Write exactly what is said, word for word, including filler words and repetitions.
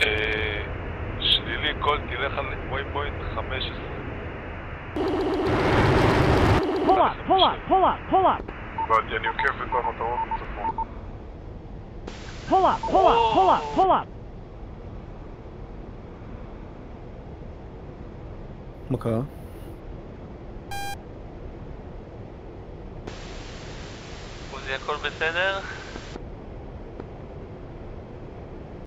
שלילי, קול, תלך על וייפוינט חמש עשרה. Pull up, pull up, pull up, pull up. הבנתי, אני עוקף את המטרות בצפון. Pull up, pull up, pull up, pull up. מה קרה? עוזי, הכל בסדר?